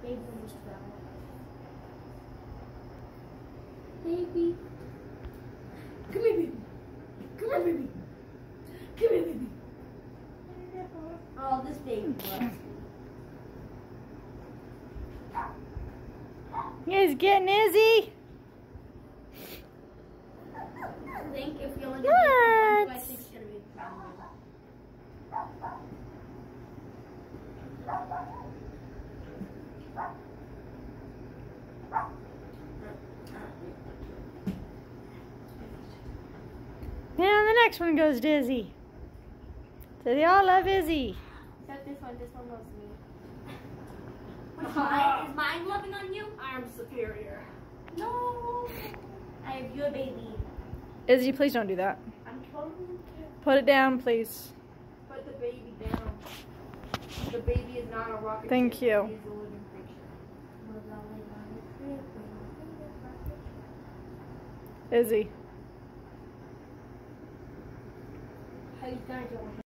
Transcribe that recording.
Baby almost fell. Baby. Come here, baby. Come here, baby. Come here, baby. Oh, this baby loves me. He's getting Izzy. I think if you only What? I think it's gonna be And the next one goes to Izzy. So they all love Izzy. except this one loves me. Is mine loving on you? I am superior. No. I have your baby. Izzy, please don't do that. I'm totally Put it down, please. Put the baby down. The baby is not a rocket Thank ship. you. He is a living creature. Izzy. How you gonna do it?